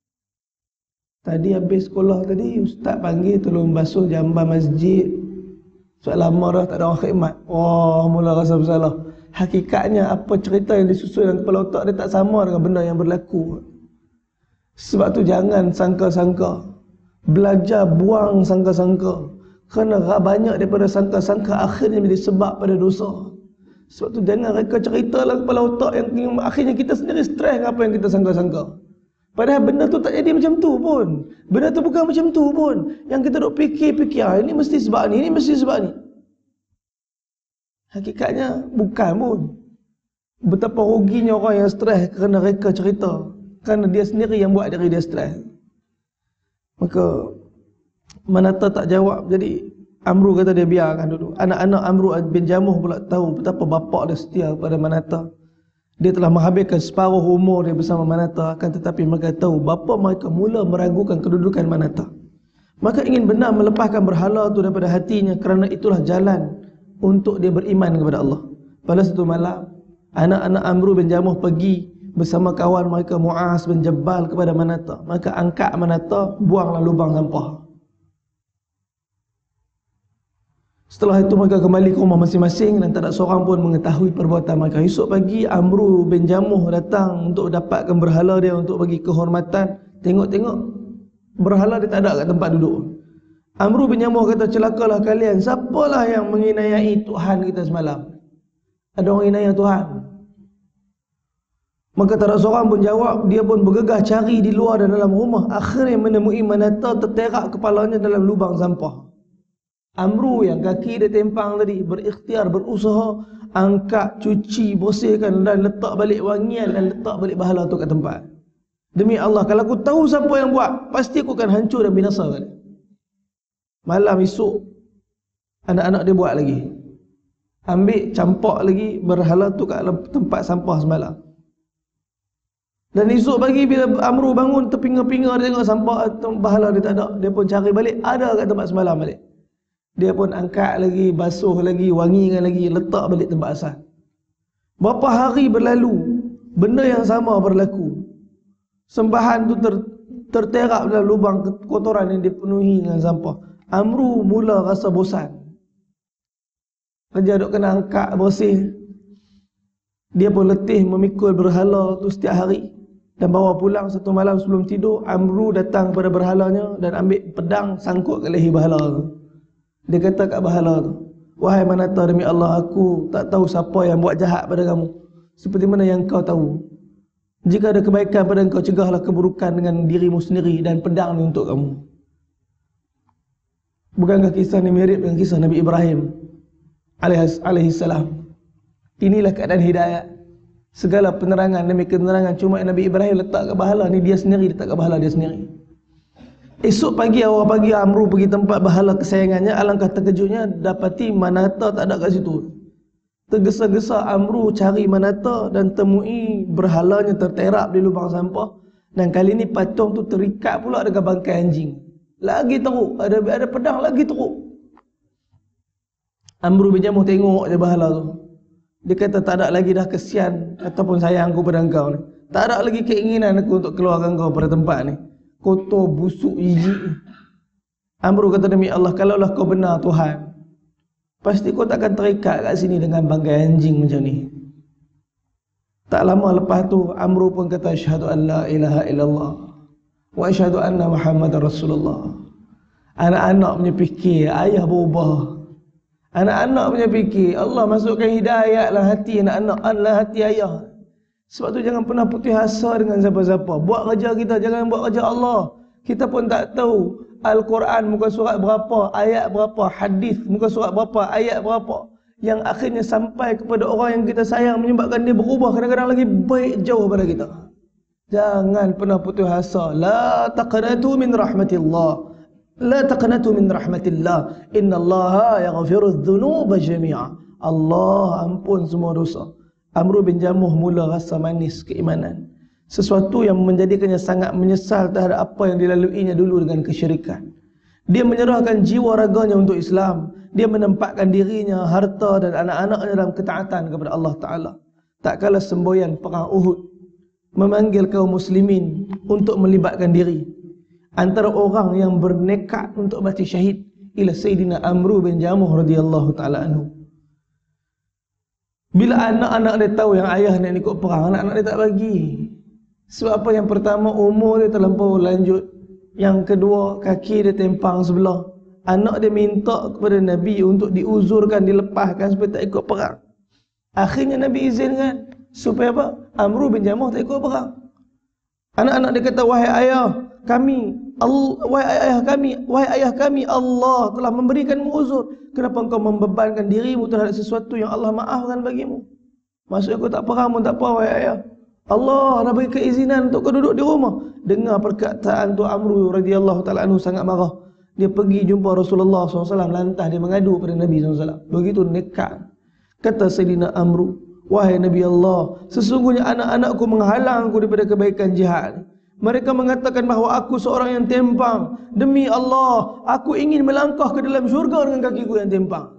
S1: Tadi habis sekolah tadi, ustaz panggil tolong basuh jamban masjid. Sebab lama dah tak ada orang khidmat. Oh, mula rasa bersalah. Hakikatnya apa cerita yang disusun dalam kepala otak dia tak sama dengan benda yang berlaku. Sebab tu jangan sangka-sangka. Belajar buang sangka-sangka. Kerana banyak daripada sangka-sangka akhirnya menjadi sebab pada dosa. Sebab tu jangan reka cerita dalam kepala otak yang akhirnya kita sendiri stres dengan apa yang kita sangka-sangka. Padahal benda tu tak jadi macam tu pun. Benda tu bukan macam tu pun. Yang kita duk fikir-fikir, ini mesti sebab ni, ini mesti sebab ni. Hakikatnya bukan pun. Betapa ruginya orang yang stres kerana reka cerita. Kerana dia sendiri yang buat diri dia stres. Maka Manata tak jawab. Jadi Amru kata dia biarkan dulu. Anak-anak Amru bin Jamuh pula tahu betapa bapa dia setia kepada Manata. Dia telah menghabiskan separuh umur dia bersama Manata, akan tetapi mereka tahu bapa mereka mula meragukan kedudukan Manata. Maka ingin benar melepaskan berhala itu daripada hatinya, kerana itulah jalan untuk dia beriman kepada Allah. Pada satu malam, anak-anak Amru bin Jamuh pergi bersama kawan mereka Mu'az bin Jabal kepada Manata. Maka angkat Manata, buanglah lubang sampah. Setelah itu mereka kembali ke rumah masing-masing dan tak ada seorang pun mengetahui perbuatan mereka. Esok pagi Amru bin Jamuh datang untuk dapatkan berhala dia untuk bagi kehormatan. Tengok-tengok berhala dia tak ada kat tempat duduk. Amru bin Jamuh kata, celakalah kalian, siapalah yang menginayai Tuhan kita semalam? Ada orang inayah Tuhan? Maka tak ada seorang pun jawab. Dia pun bergegas cari di luar dan dalam rumah. Akhirnya menemui Manata terterak kepalanya dalam lubang sampah. Amru yang kaki dia tempang tadi berikhtiar, berusaha angkat, cuci, bersihkan dan letak balik wangian dan letak balik pahala tu kat tempat. Demi Allah, kalau aku tahu siapa yang buat, pasti aku akan hancur dan binasa kan. Malam esok anak-anak dia buat lagi. Ambil campak lagi berhala tu kat tempat sampah semalam. Dan esok pagi bila Amru bangun terpinga-pinga, dia tengok sampah bahala dia tak ada, dia pun cari balik, ada kat tempat semalam balik. Dia pun angkat lagi, basuh lagi, wangikan lagi, letak balik tempat asal. Berapa hari berlalu, benda yang sama berlaku. Sembahan tu terterap dalam lubang kotoran yang dipenuhi dengan sampah. Amru mula rasa bosan. Kerja duk kena angkat bersih. Dia pun letih memikul berhala tu setiap hari. Dan bawa pulang satu malam sebelum tidur, Amru datang kepada berhalanya dan ambil pedang sangkut ke leher berhala tu. Dia kata kat berhala tu, "Wahai Manata, demi Allah, aku tak tahu siapa yang buat jahat pada kamu, seperti mana yang kau tahu. Jika ada kebaikan pada engkau, cegahlah keburukan dengan dirimu sendiri, dan pedang ni untuk kamu." Bukankah kisah ni mirip dengan kisah Nabi Ibrahim alaihi salam? Inilah keadaan hidayat. Segala penerangan demi keterangan cuma Nabi Ibrahim letak kat bahala ni, dia sendiri letak kat bahala dia sendiri. Esok pagi, awal pagi, Amru pergi tempat bahala kesayangannya. Alangkah terkejutnya dapati Manata tak ada kat situ. Tergesa-gesa Amru cari Manata dan temui berhalanya terterap di lubang sampah. Dan kali ni patung tu terikat pula dengan bangkai anjing. Lagi teruk, ada pedang lagi teruk. Amru bin Jamuh tengok je bahala tu. Dia kata, tak ada lagi dah kesian ataupun sayang aku pada engkau ni. Tak ada lagi keinginan aku untuk keluarkan kau pada tempat ni. Kotor, busuk, jijik. Amru kata, demi Allah, kalaulah kau benar Tuhan, pasti kau takkan terikat kat sini dengan bangkai anjing macam ni. Tak lama lepas tu, Amru pun kata, asyhadu an la ilaha illallah wa asyhadu anna Muhammadar Rasulullah. Anak-anak punya fikir, ayah berubah. Anak-anak punya fikir, Allah masukkan hidayat dalam hati anak-anak, dalam hati ayah. Sebab tu jangan pernah putus asa dengan siapa-siapa. Buat kerja kita, jangan buat kerja Allah. Kita pun tak tahu Al-Quran muka surat berapa, ayat berapa, hadis muka surat berapa, ayat berapa, yang akhirnya sampai kepada orang yang kita sayang, menyebabkan dia berubah, kadang-kadang lagi baik jauh pada kita. Jangan pernah putus asa. La taqnatu min rahmatillah. La taqnatu min rahmatillah. Innallaha yaghfirudz dzunuba jami'a. Allah ampun semua dosa. Amru bin Jamuh mula rasa manis keimanan. Sesuatu yang menjadikannya sangat menyesal terhadap apa yang dilaluinya dulu dengan kesyirikan. Dia menyerahkan jiwa raganya untuk Islam. Dia menempatkan dirinya, harta dan anak-anaknya dalam ketaatan kepada Allah Ta'ala. Tak kala semboyan perang Uhud memanggil kaum muslimin untuk melibatkan diri, antara orang yang bernekat untuk mati syahid ialah Sayyidina Amru bin Jamuh radhiyallahu ta'ala anhu. Bila anak-anak dia tahu yang ayah nak ikut perang, anak-anak dia tak bagi. Sebab apa? Yang pertama, umur dia terlampau lanjut. Yang kedua, kaki dia tempang sebelah. Anak dia minta kepada Nabi untuk diuzurkan, dilepaskan supaya tak ikut perang. Akhirnya Nabi izinkan supaya apa? Amru bin Jamuh tak ikut perang. Anak-anak dia kata, wahai ayah kami, wahai ayah kami, Allah telah memberikanmu uzur. Kenapa engkau membebankan dirimu terhadap sesuatu yang Allah maafkan bagimu? Maksudnya kau tak perang pun tak apa, wahai ayah. Allah dah bagi keizinan untuk kau duduk di rumah. Dengar perkataan tu, Amru radhiyallahu ta'ala anhu sangat marah. Dia pergi jumpa Rasulullah SAW, lantas dia mengadu pada Nabi SAW. Begitu nekat. Kata Sayyidina Amru, wahai Nabi Allah, sesungguhnya anak-anakku menghalangku daripada kebaikan jihad. Mereka mengatakan bahawa aku seorang yang tempang. Demi Allah, aku ingin melangkah ke dalam syurga dengan kakiku yang tempang.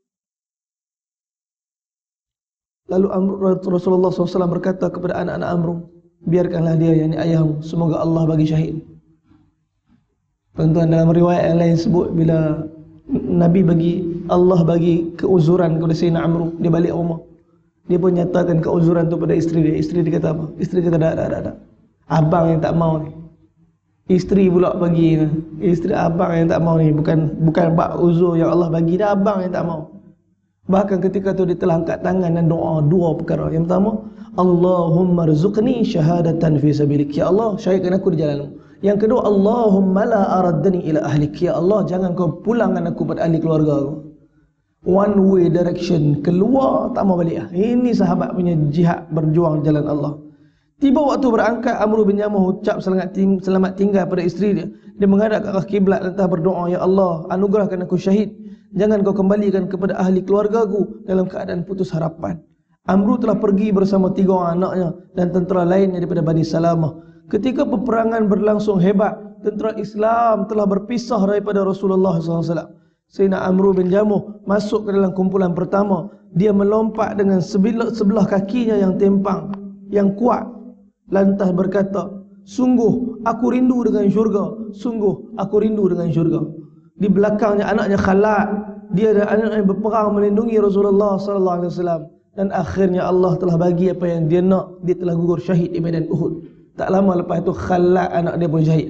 S1: Lalu Rasulullah SAW berkata kepada anak-anak Amru, biarkanlah dia, yakni ayahmu, semoga Allah bagi syahid. Tuan-tuan, dalam riwayat yang lain sebut, bila Nabi Allah bagi keuzuran kepada Sayyidina Amru, dia balik rumah, dia pun nyatakan keuzuran tu pada isteri dia. Isteri dia kata apa? Isteri kata, tak. Abang yang tak mau ni. Isteri pula bagi, isteri abang yang tak mau ni. Bukan bab uzur yang Allah bagi, dah abang yang tak mau. Bahkan ketika tu dia telah angkat tangan dan doa dua perkara. Yang pertama, Allahumma rzuqni syahadatan fi sabilik. Ya Allah, syahidkan aku di jalanmu. Yang kedua, Allahumma la araddani ila ahlik. Ya Allah, jangan kau pulangkan aku pada ahli keluarga aku. One way direction, keluar tak mau balik. Ini sahabat punya jihad berjuang jalan Allah. Tiba waktu berangkat, Amr bin Jamuh ucap selamat tinggal pada isteri dia. Dia menghadap ke arah kiblat lantas berdoa, Ya Allah, anugerahkan aku syahid. Jangan kau kembalikan kepada ahli keluarga aku dalam keadaan putus harapan. Amr telah pergi bersama 3 orang anaknya dan tentera lainnya daripada Bani Salamah. Ketika peperangan berlangsung hebat, tentera Islam telah berpisah daripada Rasulullah SAW. Sayyidina Amr bin Jamuh masuk ke dalam kumpulan pertama. Dia melompat dengan sebelah kakinya yang tempang, yang kuat. Lantas berkata, sungguh aku rindu dengan syurga. Sungguh aku rindu dengan syurga. Di belakangnya anaknya Khalad. Dia dan anaknya berperang melindungi Rasulullah SAW. Dan akhirnya Allah telah bagi apa yang dia nak. Dia telah gugur syahid di medan Uhud. Tak lama lepas itu Khalad anak dia pun syahid.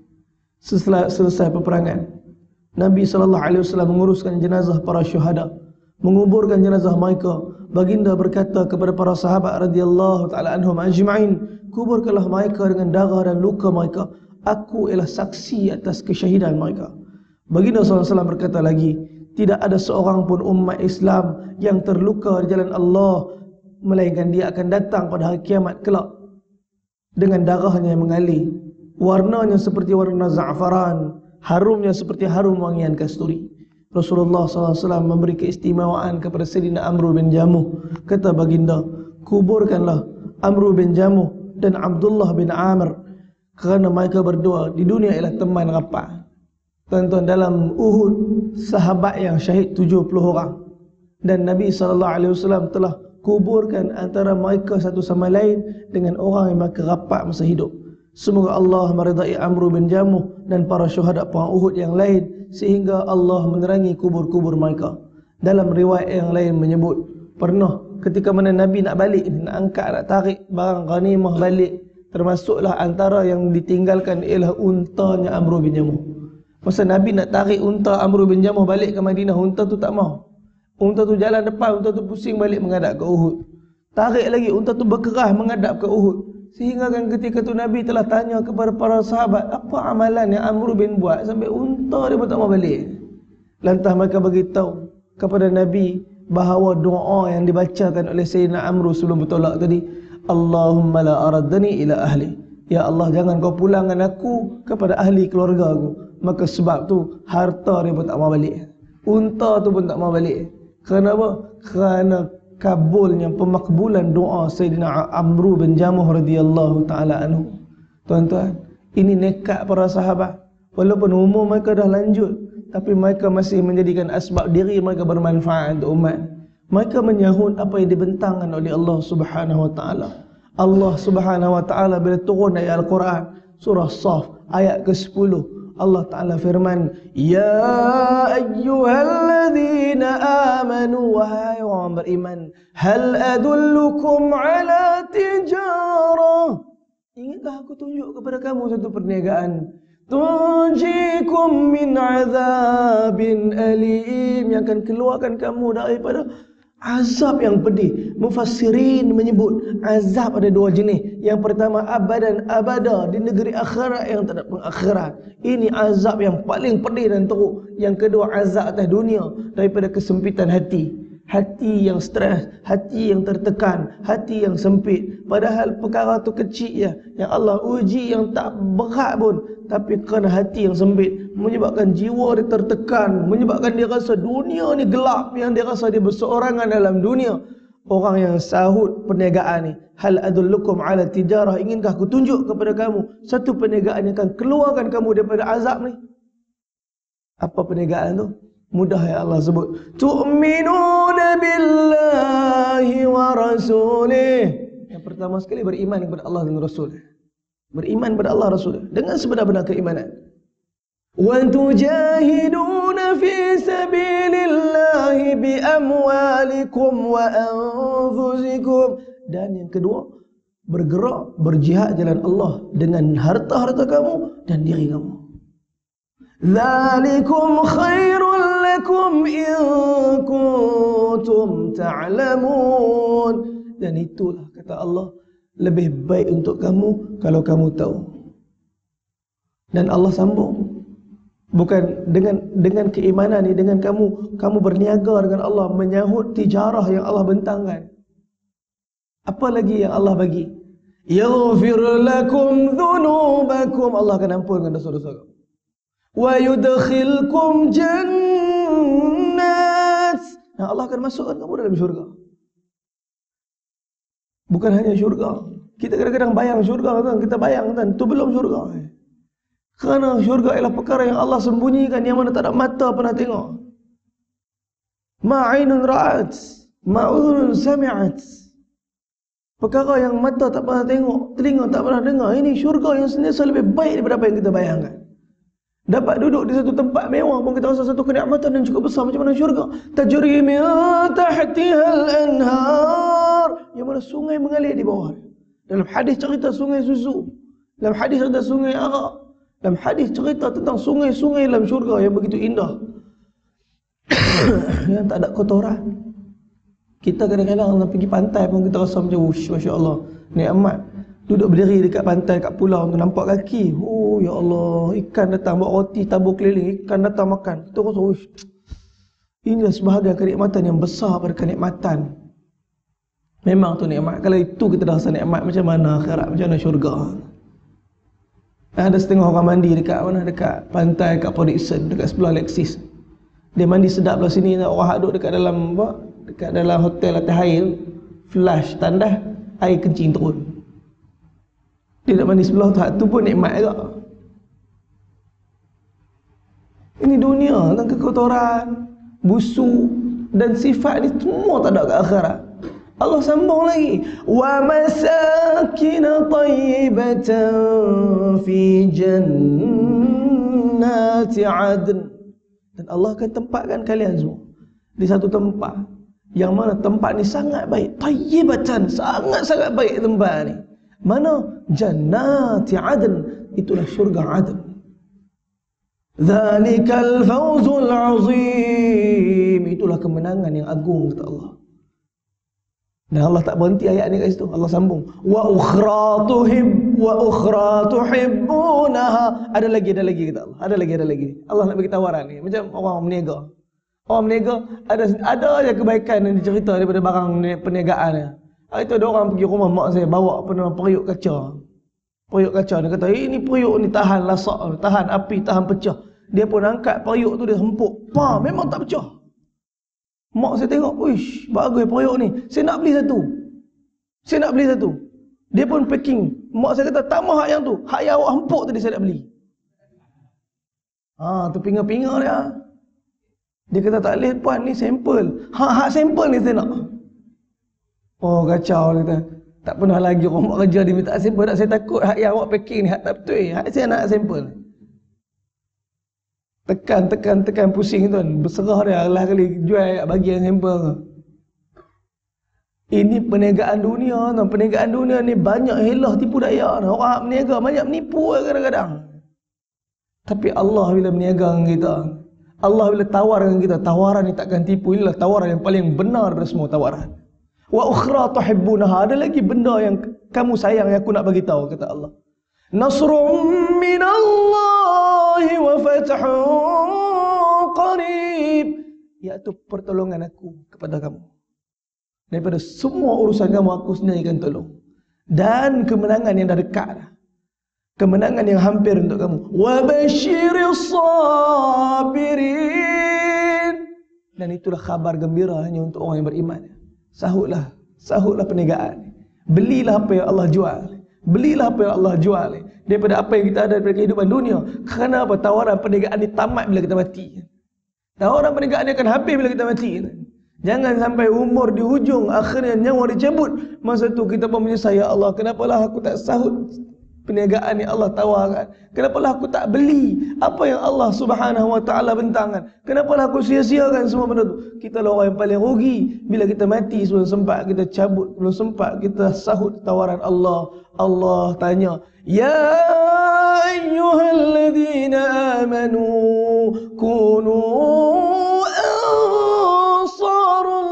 S1: Selesai peperangan, Nabi SAW menguruskan jenazah para syuhada, menguburkan jenazah mereka. Baginda berkata kepada para sahabat radhiyallahu taala anhum ajma'in, kuburkanlah mereka dengan darah dan luka mereka. Aku ialah saksi atas kesyahidan mereka. Baginda SAW berkata lagi, tidak ada seorang pun umat Islam yang terluka di jalan Allah, melainkan dia akan datang pada hari kiamat kelak dengan darahnya yang mengalir, warnanya seperti warna za'faran, harumnya seperti harum wangian kasturi. Rasulullah SAW memberi keistimewaan kepada Sayyidina Amr bin Jamuh. Kata baginda, kuburkanlah Amr bin Jamuh dan Abdullah bin Amr, kerana mereka berdua di dunia ialah teman rapat. Tuan-tuan, dalam Uhud sahabat yang syahid 70 orang, dan Nabi SAW telah kuburkan antara mereka satu sama lain dengan orang yang mereka rapat masa hidup. Semoga Allah meridai Amr bin Jamuh dan para syuhada perang Uhud yang lain, sehingga Allah menerangi kubur-kubur mereka. Dalam riwayat yang lain menyebut, pernah ketika mana Nabi nak balik, nak angkat, nak tarik barang ghanimah balik, termasuklah antara yang ditinggalkan ialah untanya Amr bin Jamuh. Masa Nabi nak tarik unta Amr bin Jamuh balik ke Madinah, unta tu tak mau. Unta tu jalan depan, unta tu pusing balik menghadap ke Uhud. Tarik lagi, unta tu berkerah menghadap ke Uhud. Sehingga kan ketika tu Nabi telah tanya kepada para sahabat, apa amalan yang Amr bin buat sampai unta dia pun tak mau balik. Lantas mereka beritahu kepada Nabi bahawa doa yang dibacakan oleh Sayyidina Amr sebelum bertolak tadi, Allahumma la araddani ila ahli. Ya Allah, jangan kau pulangkan aku kepada ahli keluarga aku. Maka sebab tu harta dia pun tak mau balik, unta tu pun tak mau balik. Kenapa? Kerana kabulnya pemakbulan doa Sayyidina Amr bin Jamuh radhiyallahu taala anhu. Tuan-tuan, ini nekat para sahabat. Walaupun umur mereka dah lanjut, tapi mereka masih menjadikan asbab diri mereka bermanfaat untuk umat. Mereka menyahut apa yang dibentangkan oleh Allah Subhanahu wa taala. Allah Subhanahu wa taala bila turun ayat Al-Quran surah Shaf ayat ke-10, Allah Ta'ala firman, Ya ayyuhalladzina amanu, wahai orang beriman, hal adullukum ala tijarah, ingatkah aku tunjuk kepada kamu satu perniagaan, tunjikum min azabin alim, yang akan keluarkan kamu daripada azab yang pedih. Mufassirin menyebut azab ada 2 jenis. Yang pertama abadan abada, di negeri akhirat yang tak ada pengakhiran. Ini azab yang paling pedih dan teruk. Yang kedua azab atas dunia, daripada kesempitan hati. Hati yang stres, hati yang tertekan, hati yang sempit. Padahal perkara tu kecil ya, yang Allah uji yang tak berat pun, tapi kerana hati yang sempit menyebabkan jiwa dia tertekan, menyebabkan dia rasa dunia ni gelap, yang dia rasa dia berseorangan dalam dunia. Orang yang sahut perniagaan ni, hal adullukum ala tijarah, inginkah aku tunjuk kepada kamu satu perniagaan yang akan keluarkan kamu daripada azab ni? Apa perniagaan tu? Mudah ya Allah sebut, tu'minuna billahi wa rasulih. Yang pertama sekali beriman kepada Allah dan Rasul. Beriman kepada Allah Rasul dengan sebenar-benar keimanan. Wa tujahiduna fi sabilillahi bi amwalikum wa anfusikum. Dan yang kedua, bergerak berjihad jalan Allah dengan harta-harta kamu dan diri kamu. Dzalikum khairul lakum in kuntum ta'lamun. Dan itulah kata Allah lebih baik untuk kamu kalau kamu tahu. Dan Allah sambung, bukan dengan keimanan ni, dengan kamu berniaga dengan Allah, menyahut tijarah yang Allah bentangkan. Apa lagi yang Allah bagi? Yaghfir lakum dhunubakum, Allah akan ampunkan dosa-dosa kamu. Wa yudkhilkum jannat, nah, Allah akan masukkan kamu dalam syurga. Bukan hanya syurga. Kita kadang-kadang bayang syurga kan, kita bayang kan, itu belum syurga. Kerana syurga ialah perkara yang Allah sembunyikan, yang mana tak ada mata pernah tengok. Ma'ainun ra'at, ma'udhun sami'at. Perkara yang mata tak pernah tengok, telinga tak pernah dengar. Ini syurga yang sentiasa lebih baik daripada apa yang kita bayangkan. Dapat duduk di satu tempat mewah pun kita rasa satu kenikmatan yang cukup besar. Macam mana syurga? Tajri min tahtiha al-anhar, yang mana sungai mengalir di bawah. Dalam hadis cerita sungai susu, dalam hadis cerita sungai arak, dalam hadis cerita tentang sungai-sungai dalam syurga yang begitu indah, yang tak ada kotoran. Kita kadang-kadang pergi pantai pun kita rasa macam, Masya Allah, nikmat. Duduk berdiri dekat pantai, kat pulau tu, nampak kaki. Oh ya Allah, ikan datang bawa roti tabur keliling, ikan datang makan. Kita rasa, inilah sebahagian kenikmatan yang besar pada kenikmatan. Memang tu nikmat. Kalau itu kita dah rasa nikmat, macam mana akhirat, macam mana syurga. Ada setengah orang mandi dekat mana? Dekat pantai, kat Port Dickson, dekat sebelah Lexis. Dia mandi sedap belah sini, orang duduk dekat dalam apa? Dekat dalam hotel atas air, flash tandas, air kencing turun. Dia nak mandi sebelah tu pun nikmat juga. Ini dunia dan kekotoran, busuk dan sifat ni semua tak ada kat akhirat. Allah sambung lagi, wa masakin tayyibatan fi jannati adn, dan Allah akan tempatkan kalian semua di satu tempat yang mana tempat ni sangat baik, tayyibatan, sangat-sangat baik tempat ni. Mana? Jannati adn, itulah syurga adn. Dzalikal fawzul azim, itulah kemenangan yang agung, kata Allah. Dan Allah tak berhenti ayat ni kat situ. Allah sambung, wa ukhra tuhibbunaha. Ada lagi kata Allah. Ada lagi. Allah nak bagi tawaran ni. Macam orang berniaga. Orang berniaga ada aja kebaikan yang dicerita daripada barang perniagaan dia. Hari tu ada orang pergi rumah mak saya, bawa periuk kaca. Periuk kaca, dia kata, ini periuk ni tahan lasak, tahan api, tahan pecah. Dia pun angkat periuk tu, dia hempuk. Memang tak pecah. Mak saya tengok, uish, bagus periuk ni. Saya nak beli satu. Dia pun packing. Mak saya kata, tak mahu hak yang tu. Hak yang awak hempuk tadi saya nak beli. Tu pinga-pinga dia. Dia kata, tak boleh puan, ni sampel. Hak sampel ni saya nak. Oh, kacau, dia kata. Tak pernah lagi orang buat kerja dia minta sampel. Saya takut hak yang awak packing ni, hak tak betul. Hak saya nak sampel. Tekan pusing tu kan. Berserah dia lah kali jual bagi yang sampel tu. Ini perniagaan dunia. Perniagaan dunia ni banyak helah tipu daya. Orang berniaga banyak menipu kadang-kadang. Tapi Allah bila berniaga dengan kita, Allah bila tawar dengan kita, tawaran ni takkan tipu. Inilah tawaran yang paling benar daripada semua tawaran. Wa ukhra tuhibbunaha, ada lagi benda yang kamu sayang yang aku nak bagi tahu, kata Allah. Nasrun minallahi wa fathun qarib, iaitu pertolongan aku kepada kamu. Daripada semua urusan kamu aku sendiri akan tolong. Dan kemenangan yang dah dekat dah. Kemenangan yang hampir untuk kamu. Wa basyiris sabirin, dan itulah khabar gembira hanya untuk orang yang beriman. Sahutlah perniagaan. Belilah apa yang Allah jual. Belilah apa yang Allah jual daripada apa yang kita ada daripada kehidupan dunia. Kerana apa? Tawaran perniagaan ni tamat bila kita mati. Tawaran perniagaan ni akan habis bila kita mati. Jangan sampai umur di hujung, akhirnya nyawa dicabut. Masa tu kita pun menyesal, ya Allah, kenapalah aku tak sahut perniagaan yang Allah tawarkan? Kenapalah aku tak beli apa yang Allah Subhanahu wa taala bentangkan? Kenapalah aku sia-siakan semua benda tu? Kita lah orang yang paling rugi bila kita mati sebelum sempat kita cabut, belum sempat kita sahut tawaran Allah. Allah tanya, ya ayyuhalladzina amanu kunu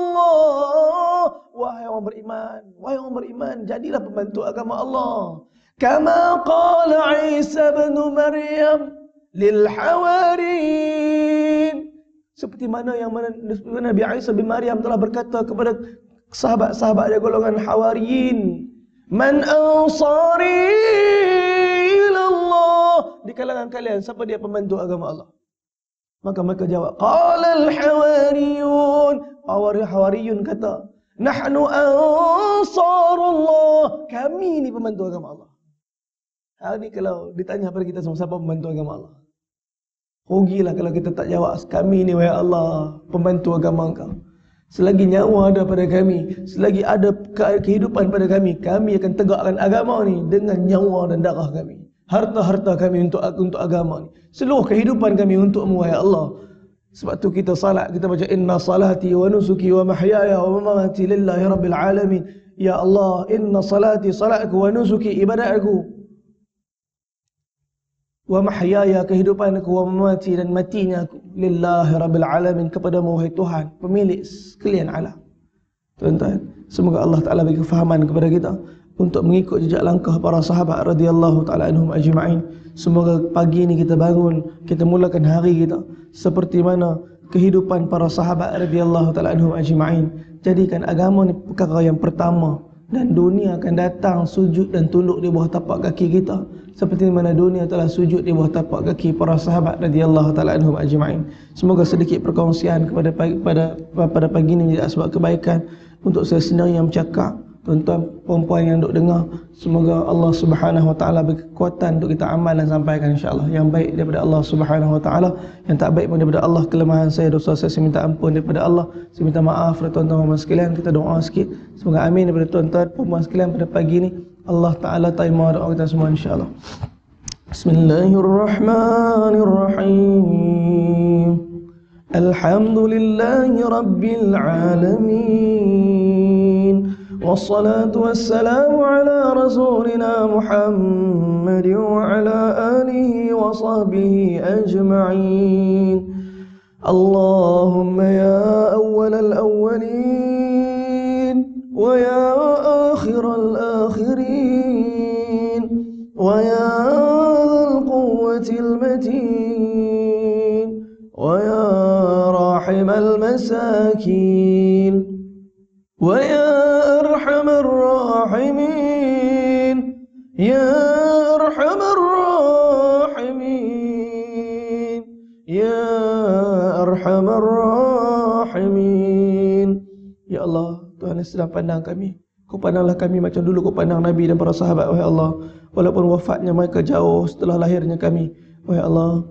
S1: ansarullah. Wahai orang beriman, jadilah pembantu agama Allah. Kama qala Isa bin Maryam lil hawariyin, seperti mana yang Nabi Isa bin Maryam telah berkata kepada sahabat-sahabat dia golongan hawariyin, man ansari ilallah, di kalangan kalian siapa dia pembantu agama Allah? Maka mereka jawab, qala al hawariyun, hawariyun kata, nahnu ansarullah, kami ni pembantu agama Allah. Hari ni kalau ditanya pada kita semua siapa pembantu agama Allah, rugilah kalau kita tak jawab, kami ni wahai Allah pembantu agama Engkau. Selagi nyawa ada pada kami, selagi ada kehidupan pada kami, kami akan tegakkan agama ni dengan nyawa dan darah kami. Harta-harta kami untuk agama ni. Seluruh kehidupan kami untukmu wahai Allah. Sebab tu kita salat, kita baca inna salati wa nusuki wa mahyaya wa mamati lillahi rabbil alamin. Ya Allah, inna salati, salatku, wa nusuki, ibadatku, wa mahyaya, kehidupanku, wa mamati, dan matinya aku, lillahi rabbil alamin, kepadamu wahai Tuhan pemilik sekalian alam. Tuan-tuan, semoga Allah Ta'ala bagi kefahaman kepada kita untuk mengikut jejak langkah para sahabat radhiyallahu ta'ala anhum ajma'in. Semoga pagi ini kita bangun, kita mulakan hari kita seperti mana kehidupan para sahabat radhiyallahu ta'ala anhum ajma'in. Jadikan agama ni perkara yang pertama, dan dunia akan datang sujud dan tunduk di bawah tapak kaki kita seperti mana dunia telah sujud di bawah tapak kaki para sahabat radhiyallahu ta'ala anhum ajma'in. Semoga sedikit perkongsian pada pagi ini menjadi sebab kebaikan untuk saya sendiri yang bercakap, tuan-tuan perempuan yang duk dengar. Semoga Allah Subhanahu wa taala beri kekuatan untuk kita amal dan sampaikan insya-Allah. Yang baik daripada Allah Subhanahu wa taala, yang tak baik pun daripada Allah. Kelemahan saya, dosa saya minta ampun daripada Allah. Saya minta maaf kepada tuan-tuan dan sekalian. Kita doa sikit. Semoga amin daripada tuan-tuan perempuan sekalian pada pagi ini. Allah Taala terima doa kita semua insya-Allah. Bismillahirrahmanirrahim. Alhamdulillahi rabbil alamin. والصلاة والسلام على رسولنا محمد وعلى آله وصحبه أجمعين. اللهم يا أول الأولين ويا آخر الآخرين ويا ذا القوة المتين ويا راحم المساكين ويا أرحم الراحمين يا أرحم الراحمين يا أرحم الراحمين. Ya Allah, Tuhan yang sedang pandang kami, Kau pandanglah kami macam dulu Kau pandang Nabi dan para sahabat, wahai Allah. Walaupun wafatnya mereka jauh setelah lahirnya kami, wahai Allah,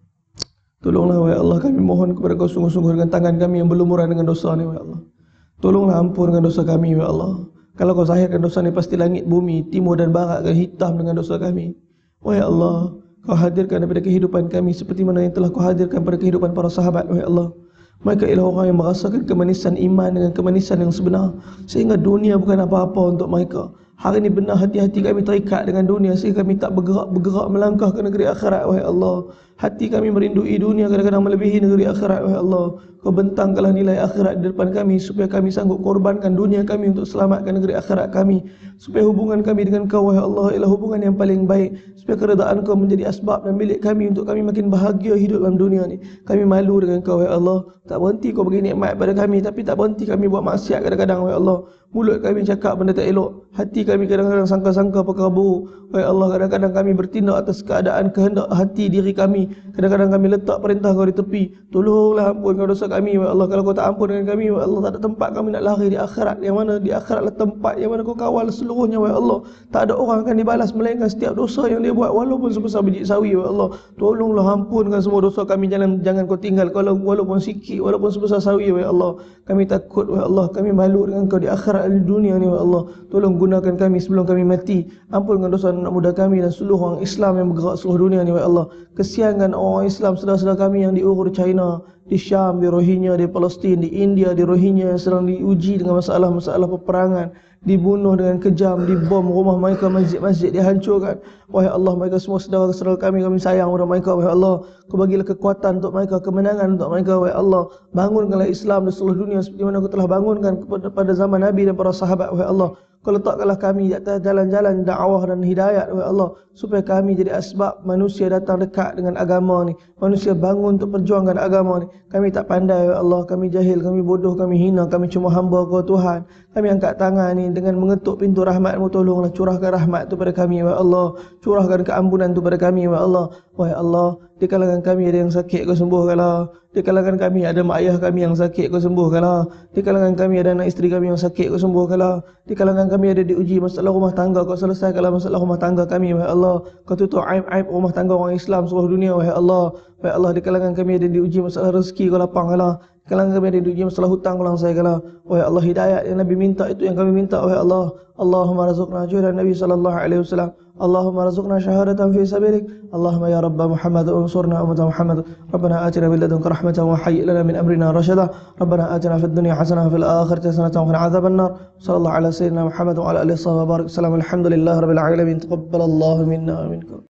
S1: tolonglah wahai Allah, kami mohon kepada Kau sungguh-sungguh dengan tangan kami yang berlumuran dengan dosa ni, wahai Allah. Tolonglah ampunkan dosa kami, ya Allah. Kalau Kau zahirkan dosa ni, pasti langit, bumi, timur dan barat akan hitam dengan dosa kami. Wahai Allah, Kau hadirkan daripada kehidupan kami seperti mana yang telah Kau hadirkan pada kehidupan para sahabat, wahai Allah. Mereka ialah orang yang merasakan kemanisan iman dengan kemanisan yang sebenar, sehingga dunia bukan apa-apa untuk mereka. Hari ini benar hati-hati kami terikat dengan dunia sehingga kami tak bergerak melangkah ke negeri akhirat, wahai Allah. Hati kami merindui dunia kadang-kadang melebihi negeri akhirat, wahai Allah. Kau bentangkanlah nilai akhirat di depan kami supaya kami sanggup korbankan dunia kami untuk selamatkan negeri akhirat kami, supaya hubungan kami dengan Kau, wahai Allah, ialah hubungan yang paling baik, supaya keredaan Kau menjadi asbab dan milik kami untuk kami makin bahagia hidup dalam dunia ni. Kami malu dengan Kau, wahai Allah. Tak berhenti Kau bagi nikmat pada kami, tapi tak berhenti kami buat maksiat kadang-kadang, wahai Allah. Mulut kami cakap benda tak elok, hati kami kadang-kadang sangka-sangka perkara buruk, wahai Allah. Kadang-kadang kami bertindak atas keadaan kehendak hati diri kami. Kadang-kadang kami letak perintah Kau di tepi. Tolonglah ampunkan dosa kami, wahai Allah. Kalau Kau tak ampun dengan kami, wahai Allah, tak ada tempat kami nak lari di akhirat, yang mana di akhiratlah tempat yang mana Kau kawal seluruhnya, wahai Allah. Tak ada orang akan dibalas melainkan setiap dosa yang dia buat, walaupun sebesar biji sawi, wahai Allah. Tolonglah ampunkan semua dosa kami, jangan Kau tinggal walaupun sikit, walaupun sebesar sawi, wahai Allah. Kami takut, wahai Allah, kami malu dengan Kau di akhirat di dunia ni, wahai Allah. Tolong gunakan kami sebelum kami mati. Ampunkan dosa anak muda kami dan seluruh orang Islam yang bergerak seluruh dunia ni, wahai Allah. Kesiankan orang Islam saudara-saudara kami yang diurus di China, di Syam, di Rohingya, di Palestin, di India, di Rohingya yang sedang diuji dengan masalah-masalah peperangan, dibunuh dengan kejam, dibom rumah mereka, masjid-masjid dihancurkan. Wahai Allah, mereka semua saudara-saudara kami sayang kepada mereka, wahai Allah. Kau bagilah kekuatan untuk mereka, kemenangan untuk mereka, wahai Allah. Bangunkanlah Islam di seluruh dunia seperti mana Kau telah bangunkan pada zaman Nabi dan para sahabat, wahai Allah. Kau letakkanlah kami di atas jalan-jalan dakwah dan hidayat, wahai Allah, supaya kami jadi asbab manusia datang dekat dengan agama ni, manusia bangun untuk perjuangkan agama ni. Kami tak pandai, wahai Allah, kami jahil, kami bodoh, kami hina, kami cuma hamba Kau Tuhan. Kami angkat tangan ni dengan mengetuk pintu rahmat-Mu, tolonglah curahkan rahmat tu pada kami, wahai Allah. Curahkan keampunan tu pada kami, wahai Allah. Wahai Allah, di kalangan kami ada yang sakit, Kau sembuhkanlah. Di kalangan kami ada mak ayah kami yang sakit, Kau sembuhkanlah. Di kalangan kami ada anak isteri kami yang sakit, Kau sembuhkanlah. Di kalangan kami ada diuji masalah rumah tangga, Kau selesaikanlah masalah rumah tangga kami, wahai Allah. Kau tutup aib-aib rumah tangga orang Islam seluruh dunia, wahai Allah. Wahai Allah, di kalangan kami ada diuji masalah rezeki, Kau lapangkanlah. Di kalangan kami ada diuji masalah hutang, Kau langsaikanlah. Wahai Allah, hidayat yang Nabi minta itu yang kami minta, wahai Allah. Allahumma razuqna juhdan Nabi sallallahu alaihi wasallam. Allahumma razuqna syahadatan fi sabilik. Allahumma ya Rabb Muhammad unsurna ummata Muhammad. Rabbana atina min ladunka rahmatan wa hayyi' lana min amrina rashada. Rabbana atina fid dunya hasanah wa fil akhirati hasanah wa qina adzaban nar. Sallallahu ala sayyidina Muhammad wa ala alihi wa sahbihi wa barik. Alhamdulillahi rabbil alamin. Taqabbalallahu minna wa minkum.